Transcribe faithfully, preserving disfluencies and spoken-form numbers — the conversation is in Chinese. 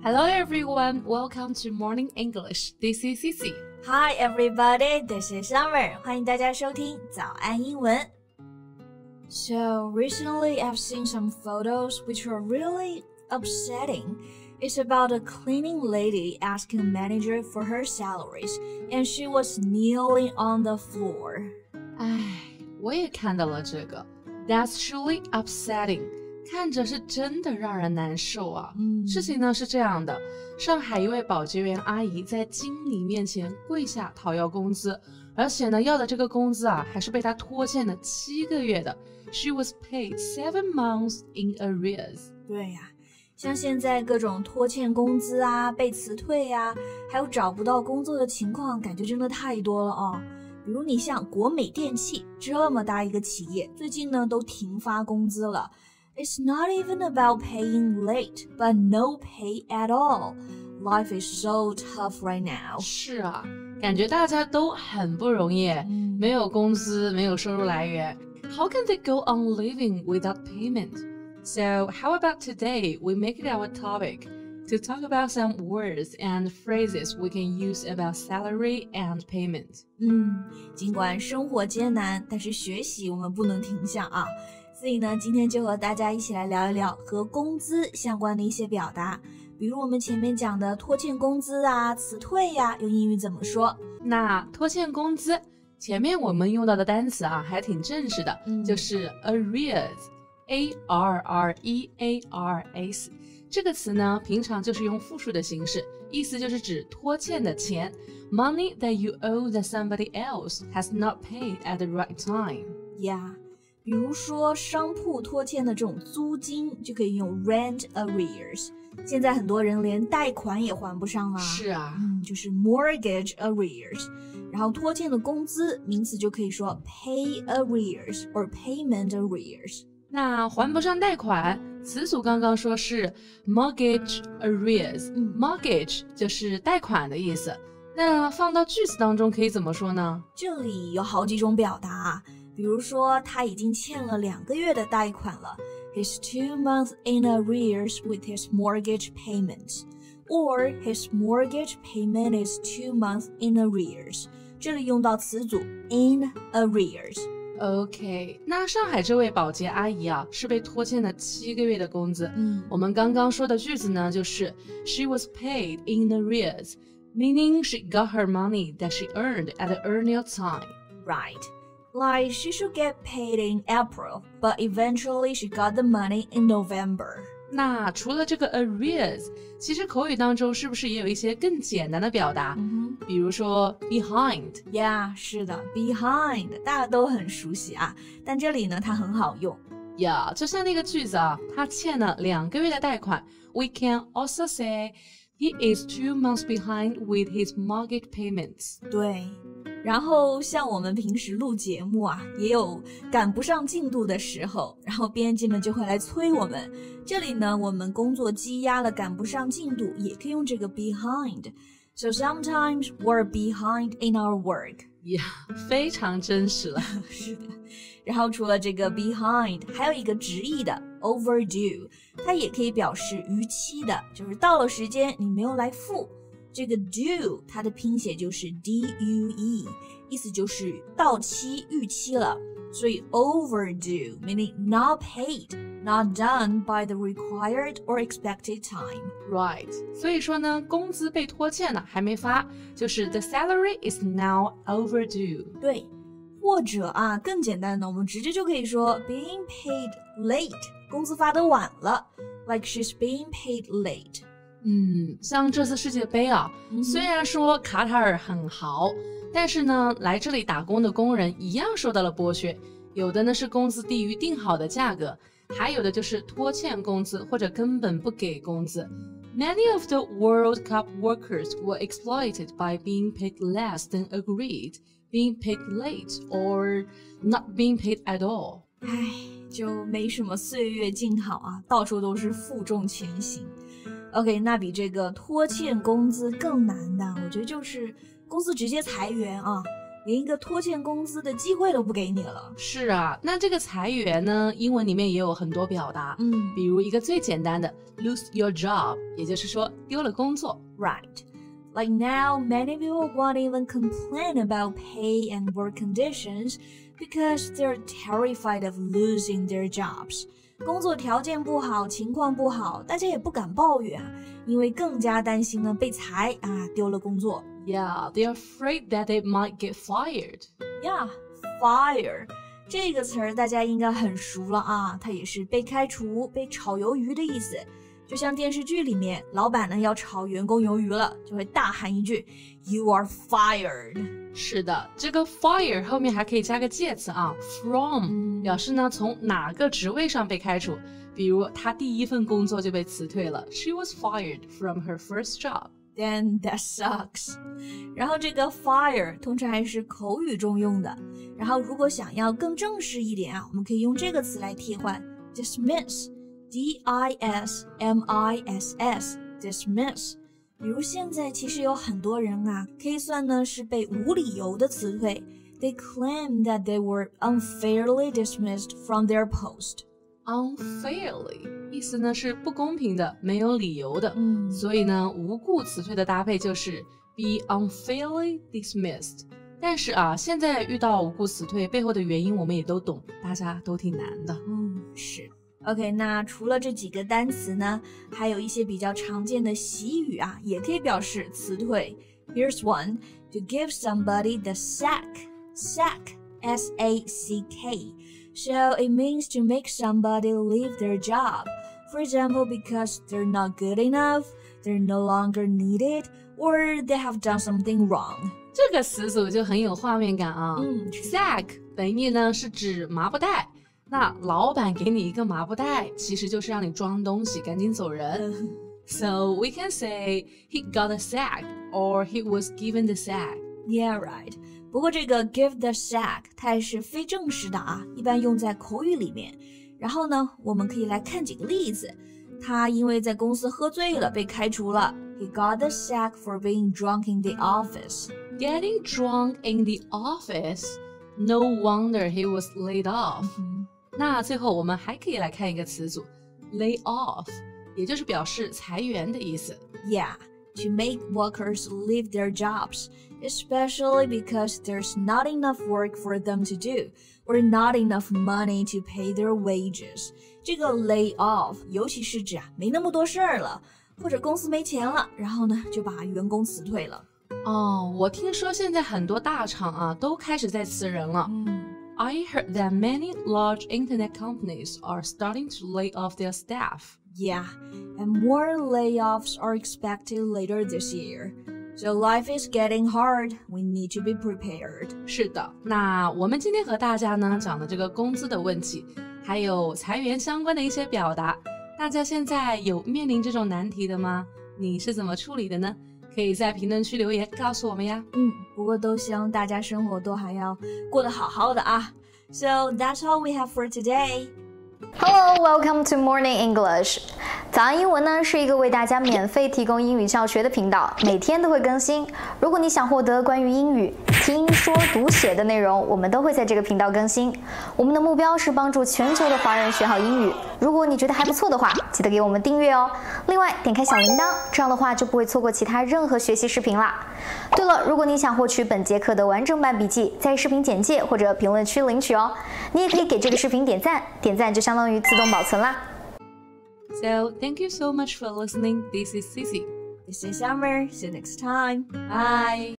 Hello everyone, welcome to Morning English. This is Cici. Hi everybody, this is Summer. 欢迎大家收听早安英文。So recently I've seen some photos which are really upsetting. It's about a cleaning lady asking a manager for her salaries, and she was kneeling on the floor. 唉，我也看到了这个。That's truly upsetting. 看着是真的让人难受啊。 嗯， 事情呢是这样的，上海一位保洁员阿姨在经理面前跪下讨要工资，而且呢要的这个工资啊还是被她拖欠了七个月的。She was paid seven months in arrears. 对呀，像现在各种拖欠工资啊、被辞退啊，还有找不到工作的情况，感觉真的太多了哦。比如你像国美电器这么大一个企业，最近呢都停发工资了。It's not even about paying late, but no pay at all. Life is so tough right now. 是啊，感觉大家都很不容易， 嗯， 没有工资，没有收入来源。How can they go on living without payment? So how about today we make it our topic to talk about some words and phrases we can use about salary and payment. 嗯，尽管生活艰难，但是学习我们不能停下啊。所以呢，今天就和大家一起来聊一聊和工资相关的一些表达，比如我们前面讲的拖欠工资啊、辞退呀、啊，用英语怎么说？ 那拖欠工资，前面我们用到的单词啊，还挺正式的， 嗯， 就是 arrears，A R R E A R S。这个词呢，平常就是用复数的形式，意思就是指拖欠的钱 ，money that you owe that somebody else has not paid at the right time. Yeah. 比如说商铺拖欠的这种租金就可以用 rent arrears， 现在很多人连贷款也还不上啦。 是啊， 嗯，就是 mortgage arrears。然后拖欠的工资名词就可以说 pay arrears or payment arrears。 那还不上贷款，词组刚刚说是 mortgage arrears， 嗯 mortgage 就是贷款的意思。那放到句子当中可以怎么说呢？ 这里有好几种表达啊。比如说他已经欠了两个月的贷款了 He's two months in arrears with his mortgage payments. Or his mortgage payment is two months in arrears. 这里用到词组 in arrears. OK， 那上海这位保洁阿姨啊，是被拖欠了七个月的工资。 嗯， 我们刚刚说的句子呢，就是 She was paid in arrears, meaning she got her money that she earned at an earlier time. Right.Like she should get paid in April, but eventually she got the money in November. 那除了这个 arrears， 其实口语当中是不是也有一些更简单的表达？ 嗯比如说 behind。 Yeah, 是的 ，behind 大家都很熟悉啊，但这里呢它很好用。 Yeah， 就像那个句子啊，他欠了两个月的贷款。We can also say he is two months behind with his mortgage payments. 对。然后像我们平时录节目啊，也有赶不上进度的时候，然后编辑们就会来催我们。这里呢，我们工作积压了，赶不上进度，也可以用这个 behind. So sometimes we're behind in our work. Yeah， 非常真实了。 是的。然后除了这个 behind， 还有一个直译的 overdue， 它也可以表示逾期的，就是到了时间你没有来付。这个 due 它的拼写就是 D U E， 意思就是到期逾期了，所以 overdue meaning not paid, not done by the required or expected time. Right， 所以说呢，工资被拖欠了，还没发，就是 the salary is now overdue. 对，或者啊，更简单的，我们直接就可以说 being paid late， 工资发得晚了 ，like she's being paid late。 嗯，像这次世界杯啊， 嗯、 虽然说卡塔尔很豪，但是呢，来这里打工的工人一样受到了剥削，有的呢是工资低于定好的价格，还有的就是拖欠工资或者根本不给工资。Many of the World Cup workers were exploited by being paid less than agreed, being paid late, or not being paid at all. 唉，就没什么岁月静好啊，到处都是负重前行。OK， 那比这个拖欠工资更难的，我觉得就是公司直接裁员啊。 连一个拖欠工资的机会都不给你了。 是啊，那这个裁员呢，英文里面也有很多表达， 嗯， 比如一个最简单的 lose your job， 也就是说丢了工作。 Right. Like now, many people won't even complain about pay and work conditions because they're terrified of losing their jobs. 工作条件不好，情况不好，大家也不敢抱怨，因为更加担心呢被裁啊，丢了工作。 Yeah, they're afraid that they might get fired. Yeah, fire. 这个词儿大家应该很熟了啊，它也是被开除、被炒鱿鱼的意思。就像电视剧里面，老板呢要炒员工鱿鱼了，就会大喊一句 "You are fired." 是的，这个 fire 后面还可以加个介词啊 ，from、嗯、表示呢从哪个职位上被开除。比如他第一份工作就被辞退了 ，She was fired from her first job. Then that sucks. 然后这个 fire 通常还是口语中用的，然后如果想要更正式一点啊，我们可以用这个词来替换 dismiss。D I S M I S S dismiss， 比如现在其实有很多人啊，可以算呢是被无理由的辞退。They claim that they were unfairly dismissed from their post. Unfairly 意思呢是不公平的，没有理由的。 嗯， 所以呢，无故辞退的搭配就是 be unfairly dismissed。但是啊，现在遇到无故辞退背后的原因我们也都懂，大家都挺难的。 嗯，是。OK， 那除了这几个单词呢，还有一些比较常见的习语啊，也可以表示辞退。Here's one: to give somebody the sack. Sack, S A C K. So it means to make somebody leave their job. For example, because they're not good enough, they're no longer needed, or they have done something wrong. 这个词组就很有画面感啊。 嗯 ，sack 本意呢是指麻布袋。那老板给你一个麻布袋，其实就是让你装东西，赶紧走人。So we can say he got a sack, or he was given the sack. Yeah, right. 不过这个 give the sack 它也是非正式的啊，一般用在口语里面。然后呢，我们可以来看几个例子。他因为在公司喝醉了被开除了。He got the sack for being drunk in the office. Getting drunk in the office? No wonder he was laid off. 嗯那最后我们还可以来看一个词组 lay off， 也就是表示裁员的意思。 Yeah, to make workers leave their jobs, especially because there's not enough work for them to do, or not enough money to pay their wages. 这个 lay off 尤其是指啊没那么多事儿了，或者公司没钱了，然后呢就把员工辞退了。 哦，我听说现在很多大厂啊都开始在辞人了。 嗯 I heard that many large internet companies are starting to lay off their staff. Yeah, and more layoffs are expected later this year. So life is getting hard. We need to be prepared. 是的，那我们今天和大家呢讲的这个工资的问题，还有裁员相关的一些表达，大家现在有面临这种难题的吗？你是怎么处理的呢？可以在评论区留言告诉我们呀。 嗯，不过都希望大家生活都还要过得好好的啊。So that's all we have for today. Hello, welcome to Morning English. 早安英文呢是一个为大家免费提供英语教学的频道，每天都会更新。如果你想获得关于英语听说读写的内容，我们都会在这个频道更新。我们的目标是帮助全球的华人学好英语。如果你觉得还不错的话，记得给我们订阅哦。另外，点开小铃铛，这样的话就不会错过其他任何学习视频啦。对了，如果你想获取本节课的完整版笔记，在视频简介或者评论区领取哦。你也可以给这个视频点赞，点赞就相当于自动保存啦。 So thank you so much for listening. This is Cici. This is Summer. See you next time. Bye.